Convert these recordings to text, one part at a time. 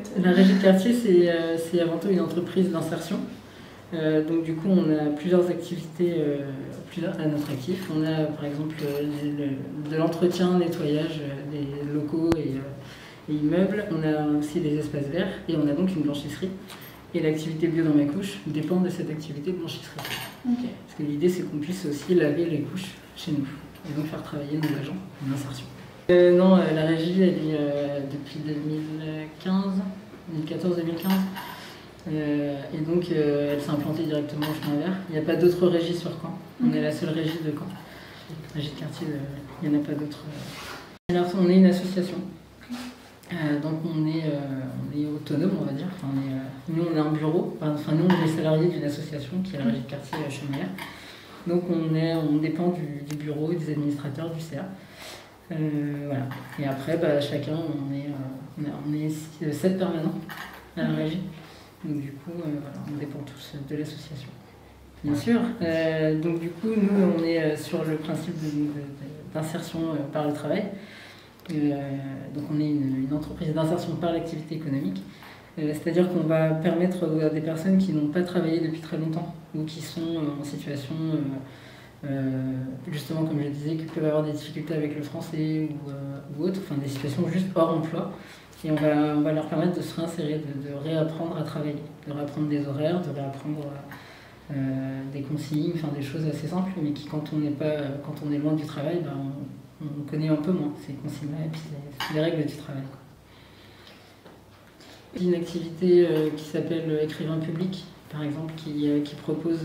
fait? La régie de quartier, c'est avant tout une entreprise d'insertion. Donc du coup, on a plusieurs activités à notre actif. On a par exemple de l'entretien, nettoyage des locaux et immeubles. On a aussi des espaces verts et on a donc une blanchisserie. Et l'activité bio dans ma couche dépend de cette activité de blanchisserie. Okay. Parce que l'idée, c'est qu'on puisse aussi laver les couches chez nous et donc faire travailler nos agents en insertion. Non, la régie, elle est depuis 2014-2015. Et donc, elle s'est implantée directement au chemin vert. Il n'y a pas d'autres régies sur Caen. On est la seule régie de Caen. Régie de quartier, il n'y en a pas d'autres. Alors, on est une association. Donc, on est autonome, on va dire. Enfin, nous, on est un bureau. Enfin, nous, on est salariés d'une association qui est la régie de quartier chemin vert. Donc, on dépend du bureau et des administrateurs du CA. Voilà. Et après, chacun, on est 7 permanents à la régie. Donc du coup, voilà, on dépend tous de l'association. Bien sûr. Donc du coup, nous, on est sur le principe d'insertion par le travail. Donc on est une entreprise d'insertion par l'activité économique. C'est-à-dire qu'on va permettre à des personnes qui n'ont pas travaillé depuis très longtemps ou qui sont en situation, justement comme je disais, qui peuvent avoir des difficultés avec le français ou autre, enfin des situations juste hors emploi. Et on va leur permettre de se réinsérer, de réapprendre à travailler, de réapprendre des horaires, de réapprendre des consignes, enfin des choses assez simples, mais qui quand on est loin du travail, on connaît un peu moins ces consignes-là et puis les règles du travail. Une activité qui s'appelle Écrivain public, par exemple, qui propose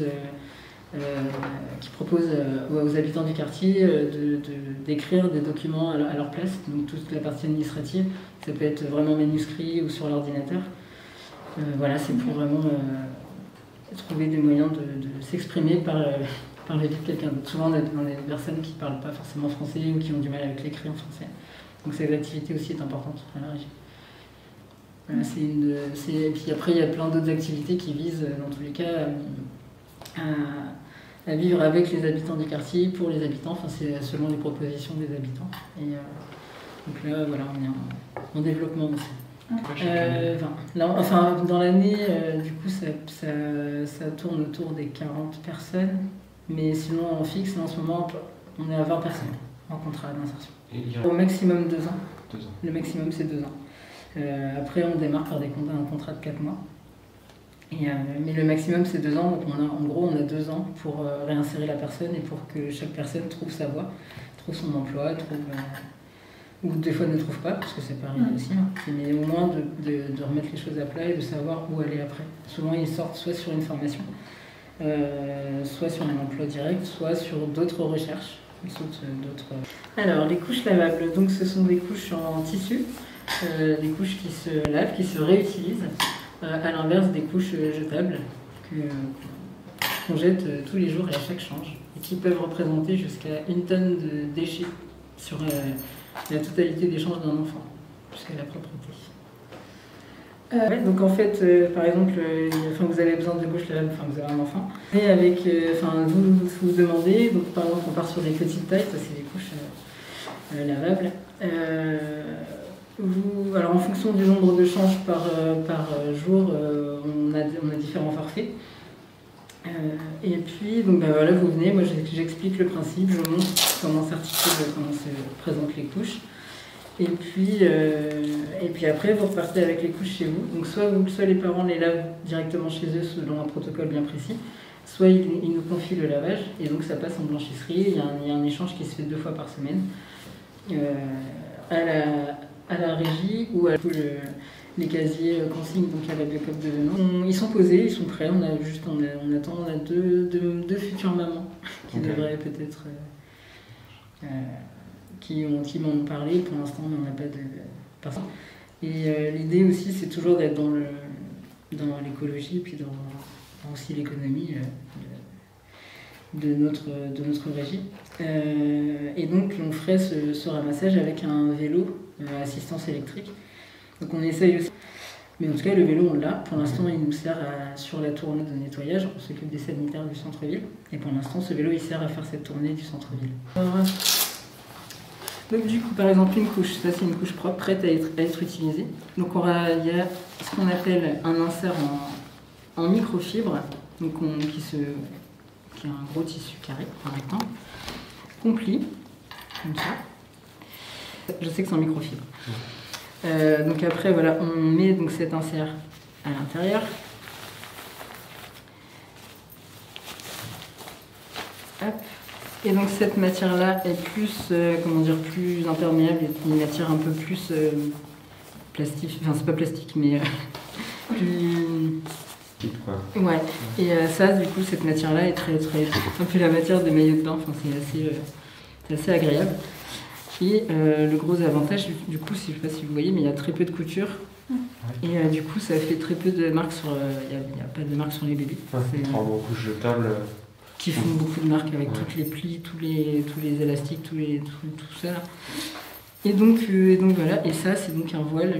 aux habitants du quartier d'écrire des documents à leur place, donc toute la partie administrative, ça peut être vraiment manuscrit ou sur l'ordinateur. Voilà, c'est pour vraiment trouver des moyens de s'exprimer par la vie de quelqu'un d'autre. Souvent, on a des personnes qui ne parlent pas forcément français ou qui ont du mal avec l'écrit en français. Donc cette activité aussi est importante à la régie. Voilà, et puis après, il y a plein d'autres activités qui visent, dans tous les cas, à vivre avec les habitants du quartier, pour les habitants, enfin c'est selon les propositions des habitants. Et donc là, voilà, on est en développement aussi. Dans l'année, du coup, ça tourne autour des 40 personnes, mais sinon en fixe, en ce moment, on est à 20 personnes en contrat d'insertion. Au maximum 2 ans. 2 ans. Le maximum, c'est 2 ans. Après, on démarre par un contrat de 4 mois. Mais le maximum c'est 2 ans, donc en gros on a 2 ans pour réinsérer la personne et pour que chaque personne trouve sa voie, trouve son emploi, ou des fois ne trouve pas, parce que c'est pareil aussi, hein. Mais au moins de remettre les choses à plat et de savoir où aller après. Souvent ils sortent soit sur une formation, soit sur un emploi direct, soit sur d'autres recherches. Alors les couches lavables, donc ce sont des couches en tissu, des couches qui se lavent, qui se réutilisent. À l'inverse des couches jetables qu'on jette tous les jours et à chaque change et qui peuvent représenter jusqu'à 1 tonne de déchets sur la totalité des changes d'un enfant, jusqu'à la propreté. Ouais, donc en fait, par exemple, vous avez besoin de couches lavables, vous avez un enfant, et avec, vous demandez, donc par exemple on part sur des petites tailles, ça c'est des couches lavables. Alors en fonction du nombre de changes par jour, on a différents forfaits. Et puis, donc voilà, vous venez, moi j'explique le principe, je montre comment s'articule, comment se présentent les couches. Et puis après, vous repartez avec les couches chez vous. Donc soit les parents les lavent directement chez eux selon un protocole bien précis, soit ils nous confient le lavage, et donc ça passe en blanchisserie. Il y a un échange qui se fait 2 fois par semaine. À la régie ou à les casiers consignes, donc à la Biocop de Denain. Ils sont posés, ils sont prêts, on a 2 futures mamans qui devraient peut-être... qui m'ont parlé, pour l'instant on n'a pas de personne. Et l'idée aussi c'est toujours d'être dans l'écologie et puis dans aussi l'économie de notre régie. Et donc on ferait ce ramassage avec un vélo assistance électrique. Donc on essaye aussi. Mais en tout cas le vélo on l'a. Pour l'instant il nous sert sur la tournée de nettoyage. On s'occupe des sanitaires du centre-ville. Et pour l'instant ce vélo il sert à faire cette tournée du centre-ville. Donc du coup, par exemple, une couche, ça c'est une couche propre, prête à être utilisée. Donc il y a ce qu'on appelle un insert en microfibre, donc qui est un gros tissu carré, un rectangle, qu'on plie, comme ça. Je sais que c'est en microfibre. Donc après, voilà, on met donc cet insert à l'intérieur. Hop. Et donc cette matière-là est plus, comment dire, plus imperméable, et une matière un peu plus plastique, enfin c'est pas plastique, mais plus... Ouais. Et ça, du coup, cette matière-là est très, un peu la matière des maillots de bain, enfin c'est assez agréable. Et le gros avantage, du coup, je sais pas si vous voyez, mais il y a très peu de couture. Et du coup, ça fait très peu de marques sur... Il n'y a pas de marques sur les bébés. C'est en couche jetable. Qui font beaucoup de marques avec toutes les plis, tous les élastiques, tout ça. Là. Et donc voilà, et ça c'est donc un voile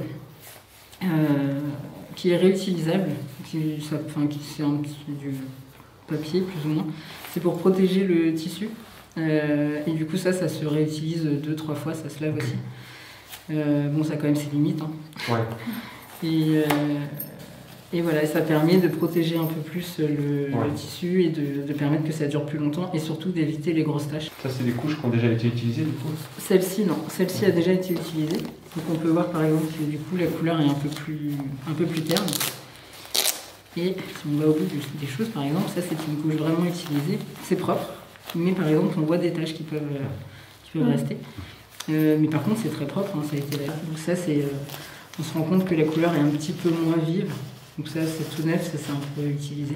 qui est réutilisable, c'est du papier plus ou moins. C'est pour protéger le tissu. Et du coup ça se réutilise 2-3 fois, ça se lave aussi. Bon ça a quand même ses limites. Hein. Ouais. Et voilà, ça permet de protéger un peu plus le tissu et de permettre que ça dure plus longtemps et surtout d'éviter les grosses taches. Ça, c'est des couches qui ont déjà été utilisées du coup? Celle-ci, non. Celle-ci a déjà été utilisée. Donc on peut voir par exemple que du coup la couleur est un peu plus terne. Et si on va au bout des choses, par exemple, ça c'est une couche vraiment utilisée. C'est propre, mais par exemple on voit des taches qui peuvent rester. Mais par contre c'est très propre, hein, ça a été là. Donc ça c'est... on se rend compte que la couleur est un petit peu moins vive. Donc ça c'est tout neuf, ça c'est un peu utilisé.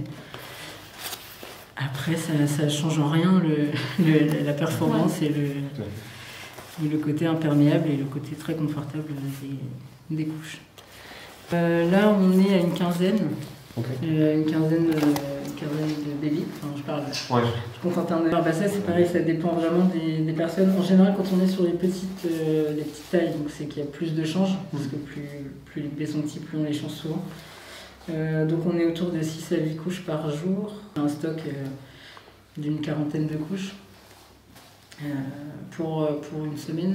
Après ça change en rien la performance et le côté imperméable et le côté très confortable des couches. Là on est à une quinzaine. Une quinzaine de bébés, enfin je parle. Je compte en termes de... ça c'est pareil, ça dépend vraiment des personnes. En général quand on est sur les petites tailles, donc c'est qu'il y a plus de change, parce que plus les bébés sont petits, plus on les change souvent. Donc on est autour de 6 à 8 couches par jour, un stock d'une 40aine de couches pour une semaine.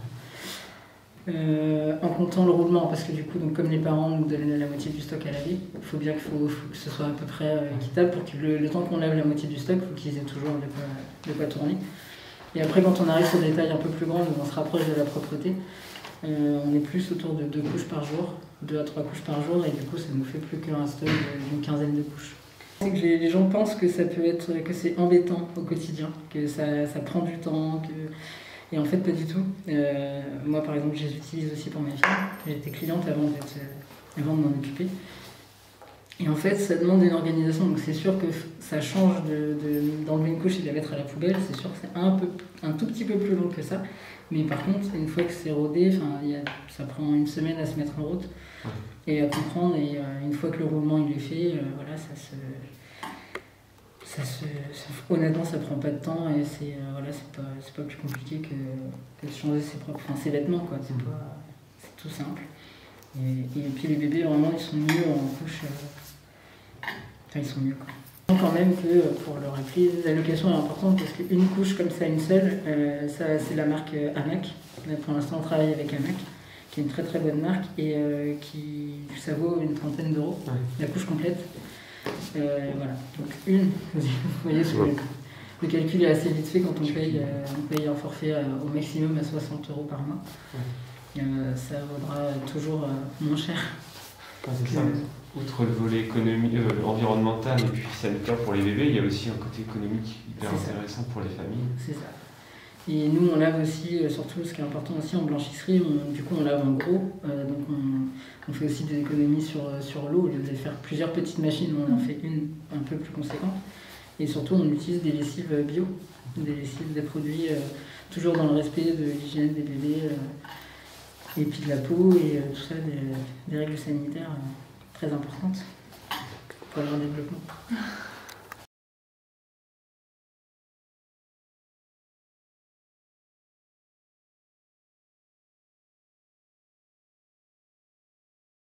En comptant le roulement, parce que du coup, donc, comme les parents nous donnent la moitié du stock à laver, il faut bien faut que ce soit à peu près équitable pour que le temps qu'on lave la moitié du stock, il faut qu'ils aient toujours de quoi tourner. Et après, quand on arrive sur des tailles un peu plus grandes, où on se rapproche de la propreté, on est plus autour de 2 couches par jour, 2 à 3 couches par jour, et du coup, ça nous fait plus qu'un stock d'une quinzaine de couches. C'est que les gens pensent que que c'est embêtant au quotidien, que ça prend du temps, et en fait, pas du tout. Moi, par exemple, je les utilise aussi pour mes filles. J'étais cliente avant de m'en occuper. Et en fait, ça demande une organisation. Donc, c'est sûr que ça change d'enlever une couche et de la mettre à la poubelle. C'est sûr que c'est un tout petit peu plus long que ça. Mais par contre, une fois que c'est rodé, ça prend une semaine à se mettre en route et à comprendre. Et une fois que le roulement il est fait, voilà, honnêtement, ça prend pas de temps et c'est pas plus compliqué que de changer ses vêtements, quoi. C'est tout simple. Et puis les bébés, vraiment, ils sont mieux en couche. Ils sont mieux, quoi. Quand même que, pour le rappeler, la location est importante parce qu'une couche comme ça, une seule, c'est la marque Hamac. Pour l'instant, on travaille avec Hamac, qui est une très très bonne marque et ça vaut une 30aine d'euros, la couche complète. Voilà, donc vous voyez, le calcul est assez vite fait quand on paye un forfait au maximum à 60 € par mois. Ça vaudra toujours moins cher. C'est ça. Outre le volet environnemental et puis sanitaire pour les bébés, il y a aussi un côté économique hyper intéressant pour les familles. C'est ça. Et nous, on lave aussi, surtout ce qui est important aussi en blanchisserie, du coup on lave en gros, donc on fait aussi des économies sur l'eau. Au lieu de faire plusieurs petites machines, on en fait une un peu plus conséquente. Et surtout, on utilise des lessives bio, des produits toujours dans le respect de l'hygiène des bébés, et puis de la peau, et tout ça, des règles sanitaires très importantes pour leur développement.